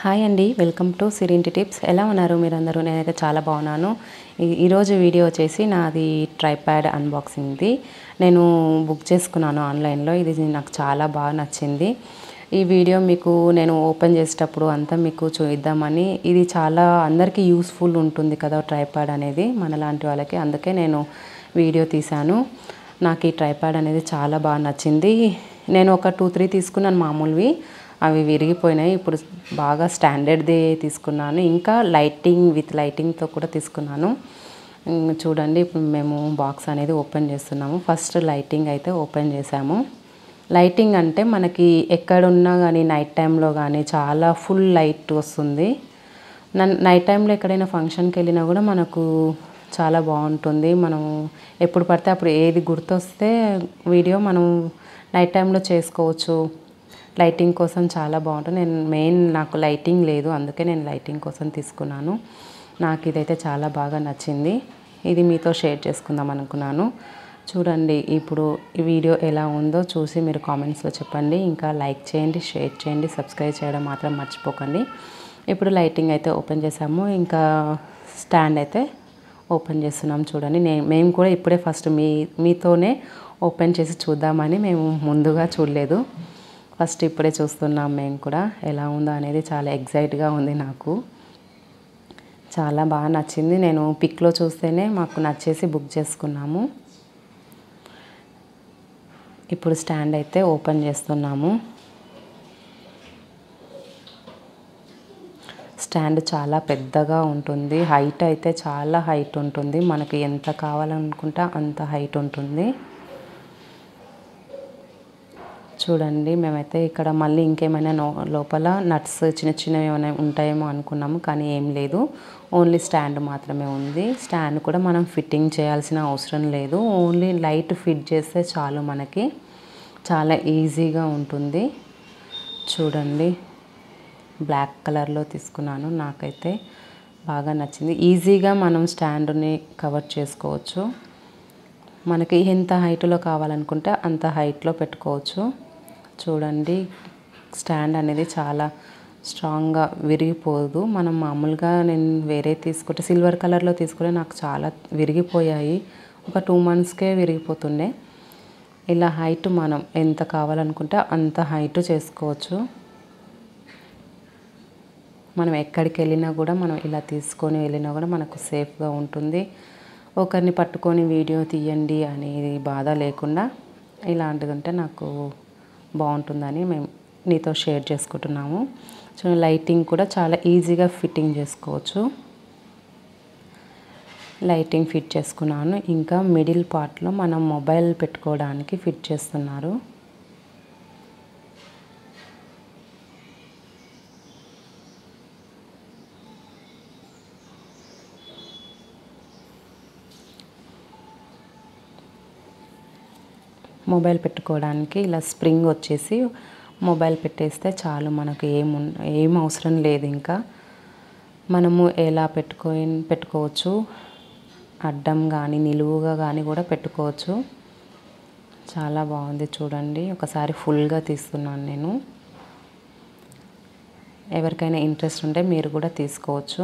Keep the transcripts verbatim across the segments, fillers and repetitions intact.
Hi అండి, welcome to సిరింటి tips. ఎలా ఉన్నారు మీరందరూ? నేనైతే చాలా బాగున్నాను. ఈరోజు వీడియో వచ్చేసి నాది ట్రైప్యాడ్ అన్బాక్సింగ్ది. నేను బుక్ చేసుకున్నాను ఆన్లైన్లో. ఇది నాకు చాలా బాగా నచ్చింది. ఈ వీడియో మీకు నేను ఓపెన్ చేసేటప్పుడు అంతా మీకు చూద్దామని. ఇది చాలా అందరికీ యూస్ఫుల్ ఉంటుంది కదా ట్రైప్యాడ్ అనేది మనలాంటి వాళ్ళకి. అందుకే నేను వీడియో తీశాను. నాకు ఈ ట్రైప్యాడ్ అనేది చాలా బాగా నచ్చింది. నేను ఒక టూ త్రీ తీసుకున్నాను మామూలువి, అవి విరిగిపోయినాయి. ఇప్పుడు బాగా స్టాండర్డ్ది తీసుకున్నాను. ఇంకా లైటింగ్ విత్ లైటింగ్తో కూడా తీసుకున్నాను. చూడండి, ఇప్పుడు మేము బాక్స్ అనేది ఓపెన్ చేస్తున్నాము. ఫస్ట్ లైటింగ్ అయితే ఓపెన్ చేసాము. లైటింగ్ అంటే మనకి ఎక్కడున్నా కానీ నైట్ టైంలో కానీ చాలా ఫుల్ లైట్ వస్తుంది. నైట్ టైంలో ఎక్కడైనా ఫంక్షన్కి వెళ్ళినా కూడా మనకు చాలా బాగుంటుంది. మనం ఎప్పుడు పడితే అప్పుడు ఏది గుర్తొస్తే వీడియో మనం నైట్ టైంలో చేసుకోవచ్చు. లైటింగ్ కోసం చాలా బాగుంటుంది. నేను మెయిన్ నాకు లైటింగ్ లేదు, అందుకే నేను లైటింగ్ కోసం తీసుకున్నాను. నాకు ఇదైతే చాలా బాగా నచ్చింది. ఇది మీతో షేర్ చేసుకుందాం అనుకున్నాను. చూడండి, ఇప్పుడు ఈ వీడియో ఎలా ఉందో చూసి మీరు కామెంట్స్లో చెప్పండి. ఇంకా లైక్ చేయండి, షేర్ చేయండి, సబ్స్క్రైబ్ చేయడం మాత్రం మర్చిపోకండి. ఇప్పుడు లైటింగ్ అయితే ఓపెన్ చేసాము. ఇంకా స్టాండ్ అయితే ఓపెన్ చేస్తున్నాం. చూడండి, నేను మేము కూడా ఇప్పుడే ఫస్ట్ మీ మీతోనే ఓపెన్ చేసి చూద్దామని మేము ముందుగా చూడలేదు. ఫస్ట్ ఇప్పుడే చూస్తున్నాం మేము కూడా. ఎలా ఉందో అనేది చాలా ఎగ్జైట్గా ఉంది. నాకు చాలా బాగా నచ్చింది. నేను పిక్లో చూస్తేనే మాకు నచ్చేసి బుక్ చేసుకున్నాము. ఇప్పుడు స్టాండ్ అయితే ఓపెన్ చేస్తున్నాము. స్టాండ్ చాలా పెద్దగా ఉంటుంది. హైట్ అయితే చాలా హైట్ ఉంటుంది. మనకి ఎంత కావాలనుకుంటే అంత హైట్ ఉంటుంది. చూడండి, మేమైతే ఇక్కడ మళ్ళీ ఇంకేమైనా లోపల నట్స్ చిన్న చిన్నవి ఏమైనా ఉంటాయేమో అనుకున్నాము, కానీ ఏం లేదు. ఓన్లీ స్టాండ్ మాత్రమే ఉంది. స్టాండ్ కూడా మనం ఫిట్టింగ్ చేయాల్సిన అవసరం లేదు. ఓన్లీ లైట్ ఫిట్ చేస్తే చాలు. మనకి చాలా ఈజీగా ఉంటుంది. చూడండి, బ్లాక్ కలర్లో తీసుకున్నాను. నాకైతే బాగా నచ్చింది. ఈజీగా మనం స్టాండ్ని కవర్ చేసుకోవచ్చు. మనకి ఎంత హైట్లో కావాలనుకుంటే అంత హైట్లో పెట్టుకోవచ్చు. చూడండి, స్టాండ్ అనేది చాలా స్ట్రాంగ్గా విరిగిపోదు. మనం మామూలుగా నేను వేరే తీసుకుంటే సిల్వర్ కలర్లో తీసుకుంటే నాకు చాలా విరిగిపోయాయి. ఒక టూ మంత్స్కే విరిగిపోతుండే. ఇలా హైట్ మనం ఎంత కావాలనుకుంటే అంత హైట్ చేసుకోవచ్చు. మనం ఎక్కడికి వెళ్ళినా కూడా మనం ఇలా తీసుకొని వెళ్ళినా కూడా మనకు సేఫ్గా ఉంటుంది. ఒకరిని పట్టుకొని వీడియో తీయండి అనేది బాధ లేకుండా ఇలాంటిది ఉంటే నాకు బాగుంటుందని మేము నీతో షేర్ చేసుకుంటున్నాము. సో లైటింగ్ కూడా చాలా ఈజీగా ఫిట్టింగ్ చేసుకోవచ్చు. లైటింగ్ ఫిట్ చేసుకున్నాను. ఇంకా మిడిల్ పార్ట్లో మనం మొబైల్ పెట్టుకోవడానికి ఫిట్ చేస్తున్నారు. మొబైల్ పెట్టుకోవడానికి ఇలా స్ప్రింగ్ వచ్చేసి మొబైల్ పెట్టేస్తే చాలు. మనకు ఏం ఏం అవసరం లేదు. ఇంకా మనము ఎలా పెట్టుకొని పెట్టుకోవచ్చు. అడ్డం కానీ నిలువుగా కానీ కూడా పెట్టుకోవచ్చు. చాలా బాగుంది. చూడండి, ఒకసారి ఫుల్గా తీస్తున్నాను నేను. ఎవరికైనా ఇంట్రెస్ట్ ఉంటే మీరు కూడా తీసుకోవచ్చు.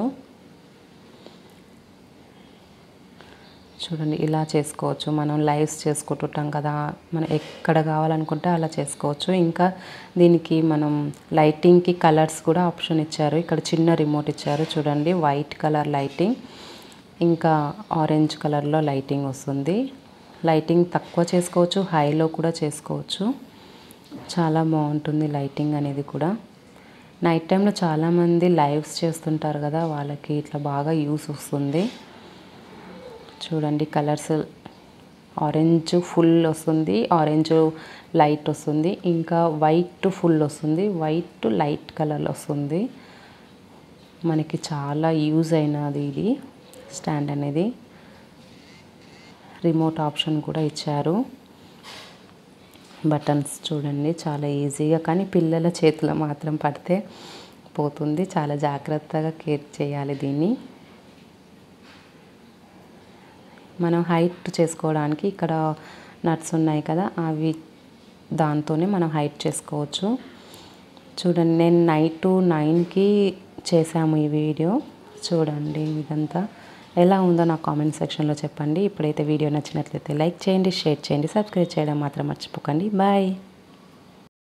చూడండి, ఇలా చేసుకోవచ్చు. మనం లైవ్స్ చేసుకుంటుంటాం కదా, మనం ఎక్కడ కావాలనుకుంటే అలా చేసుకోవచ్చు. ఇంకా దీనికి మనం లైటింగ్కి కలర్స్ కూడా ఆప్షన్ ఇచ్చారు. ఇక్కడ చిన్న రిమోట్ ఇచ్చారు. చూడండి, వైట్ కలర్ లైటింగ్, ఇంకా ఆరెంజ్ కలర్లో లైటింగ్ వస్తుంది. లైటింగ్ తక్కువ చేసుకోవచ్చు, హైలో కూడా చేసుకోవచ్చు. చాలా బాగుంటుంది లైటింగ్ అనేది కూడా. నైట్ టైంలో చాలామంది లైవ్స్ చేస్తుంటారు కదా, వాళ్ళకి ఇట్లా బాగా యూస్ వస్తుంది. చూడండి, కలర్స్ ఆరెంజ్ ఫుల్ వస్తుంది, ఆరెంజ్ లైట్ వస్తుంది, ఇంకా వైట్ ఫుల్ వస్తుంది, వైట్ లైట్ కలర్ వస్తుంది. మనకి చాలా యూజ్ అయినది ఇది స్టాండ్ అనేది. రిమోట్ ఆప్షన్ కూడా ఇచ్చారు. బటన్స్ చూడండి, చాలా ఈజీగా, కానీ పిల్లల చేతిలో మాత్రం పడితే పోతుంది. చాలా జాగ్రత్తగా కేర్ చేయాలి దీన్ని. మనం హైట్ చేసుకోవడానికి ఇక్కడ నట్స్ ఉన్నాయి కదా, అవి దాంతోనే మనం హైట్ చేసుకోవచ్చు. చూడండి, నేను నైట్ నైన్కి చేసాము ఈ వీడియో. చూడండి ఇదంతా ఎలా ఉందో నాకు కామెంట్ సెక్షన్లో చెప్పండి. ఇప్పుడైతే వీడియో నచ్చినట్లయితే లైక్ చేయండి, షేర్ చేయండి, సబ్స్క్రైబ్ చేయడం మాత్రం మర్చిపోకండి. బాయ్.